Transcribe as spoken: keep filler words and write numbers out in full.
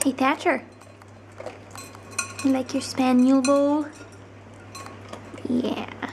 Hey Thatcher, you like your spaniel bowl? Yeah.